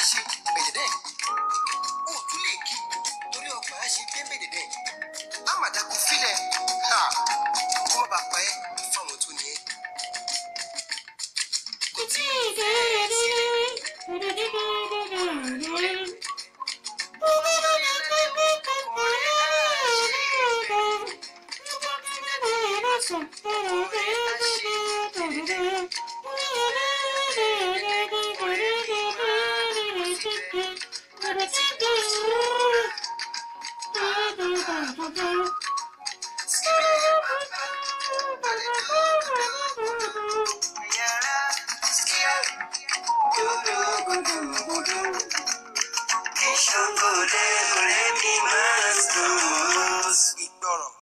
ṣe bẹ̀dẹ̀dẹ̀ ó tún lè kí torí ọgbà á ṣe bẹ̀dẹ̀dẹ̀ á mà dákú fílẹ̀ kó má bàa pa ẹ́ fáwọn tó ní ẹ́. kò tí ì bẹ̀rẹ̀ sí